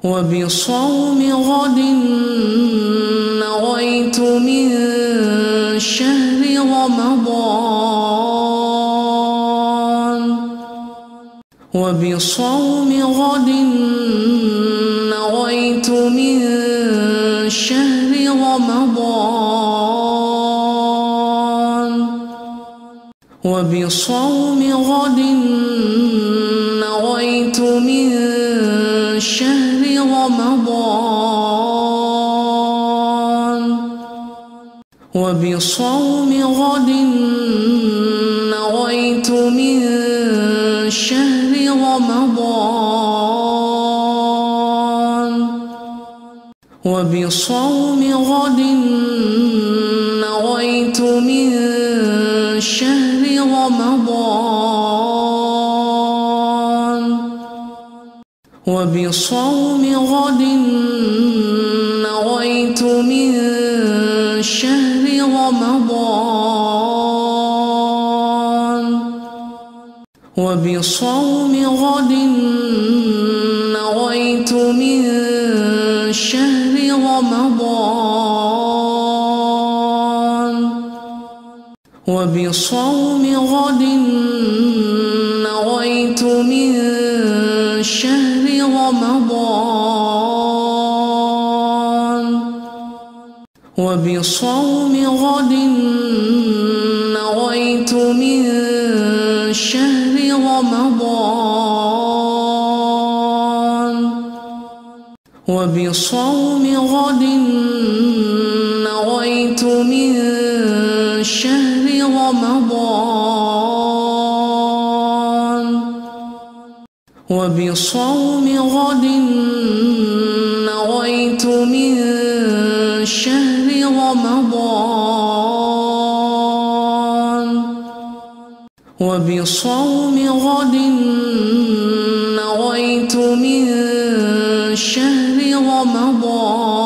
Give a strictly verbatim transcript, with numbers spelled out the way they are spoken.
وبصوم غد نويت من شهر رمضان وبصوم غد نويت من شهر رمضان وبصوم غد نويت من شهر رمضان وبصوم غد نويت من شهر رمضان وبصوم غد نويت من شهر رمضان وبصوم غد نويت من شهر رمضان وبصوم غد نويت من شهر رمضان وبصوم غد نويت من شهر رمضان وبصوم غد نويت من شهر رمضان وبصوم غد نويت من شهر رمضان وبصوم غد نويت من شهر رمضان وبصوم غد نويت من شهر رمضان